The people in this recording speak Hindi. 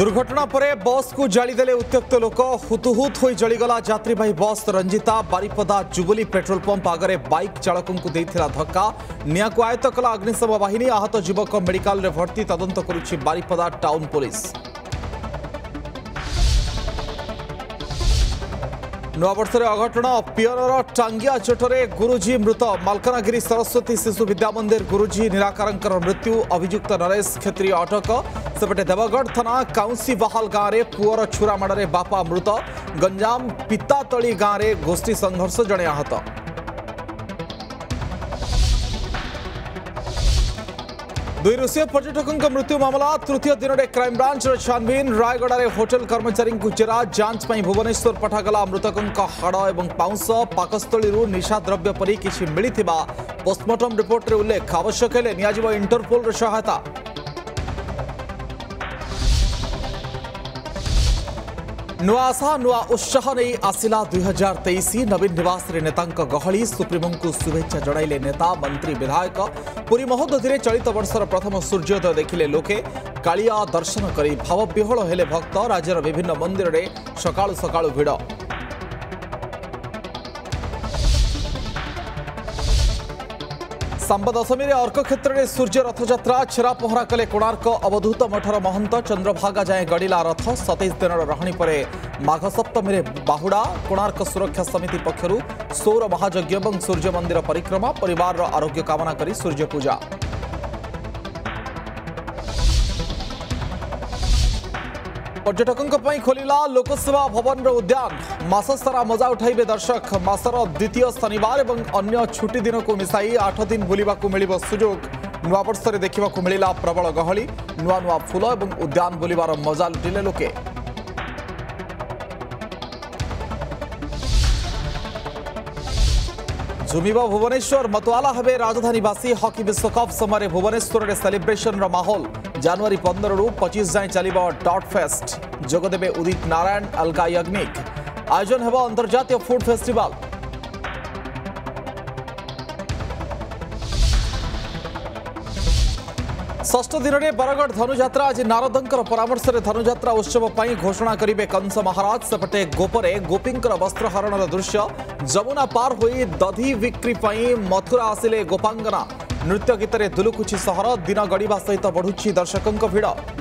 दुर्घटना पर बस को जालीदेले उत्त्यक्त लोक हुतुहुत हो जलीगला यात्रीवाही bus Ranjita Baripada jubilee petrol pump आगे बाइक चालक को देइथिला धक्का निया को आयत्त कला अग्निशम बाहिनी आहत युवक मेडिकल रे भर्ती तदंत करुछि बारिपदा टाउन पुलिस। नूआवर्ष अघटन पियनर टांगिया चोटरे गुरुजी मृत मालकानगिरी सरस्वती शिशु विद्या मंदिर गुरुजी निराकार मृत्यु अभियुक्त नरेश क्षेत्रीय अटक सेपटे देवगढ़ थाना काउंसी बहाल गाँव में पुअर छुरा माड़े बापा मृत गंजाम पितातली गाँव में गोष्ठी संघर्ष जड़े आहत। दुई रूसीय पर्यटकों मृत्यु मामला तृतीय दिन में क्राइमब्रांच छानबीन रायगड़ा रे होटल कर्मचारी जेरा जांच पर भुवनेश्वर पठागला मृतकों हाड़ और पाउंस पाकस्थली निशाद्रव्य परी किसी मिलिथिबा पोस्टमार्टम रिपोर्ट रे उल्लेख आवश्यक हेले नियाजिबो इंटरपोल रे सहायता। नुआ आशा नुआ उत्साह नहीं आसिला 2023 नवीन निवास रे नेतांक गहली सुप्रीमो को शुभेच्छा जणाइले नेता मंत्री विधायक पुरी महोदधि चलित वर्षर प्रथम सूर्योदय देखिले लोके कालिया दर्शन करी भावविह्वल हेले भक्त राज्यर विभिन्न मंदिर रे सकाळु सकाळु भिड़। सांबा दशमी रे अर्क क्षेत्र में सूर्य रथयात्रा छेरा पहरा कले कोणार्क अवधूत मठर महंत चंद्रभागा जाए गड़िला रथ 27 दिन रहाणी पर माघ सप्तमी रे बाहुड़ा कोणार्क सुरक्षा समिति पक्षरु सौर महायज्ञ और सूर्य मंदिर परिक्रमा परिवार आरोग्य कामना करी सूर्य पूजा। पर्यटकों खोलिला लोकसेवा भवन उद्यान मास सारा मजा उठाइबे दर्शक मासर द्वितीय शनिवार और अन्य छुट्टी दिन को मिसाई 8 दिन बुलिबाकू मिलिबो सुजोग। नुआवर्ष रे देखिबाकू मिलिला प्रबल गहली नुआ नुआ फूल और उद्यान बुलिबार मजा लुटिले लोके। झुमिबो भुवनेश्वर मतवाला हेबे राजधानीवासी हॉकी विश्वकप समय भुवनेश्वर रे सेलिब्रेशन रो माहौल जनवरी 15 रु 25 जाए चलिबो डॉट फेस्ट जोगदेबे उदित नारायण अलगा यज्ञिक आयोजन हेबो अंतर्जातीय फूड फेस्टिवल। षष्ठ दिन में बरगढ़ धनुजात्रा आज नारदंकर परामर्श में धनुजात्रा उत्सव पर घोषणा करेंगे कंस महाराज सेपटे गोपरे गोपींकर वस्त्रहरण दृश्य जमुना पार होई दधी बिक्री मथुरा आसिले गोपांगना नृत्य गीत दुलुकुछि सहर दिन गड़िबा सहित बढ़ुछि दर्शकों भीड़।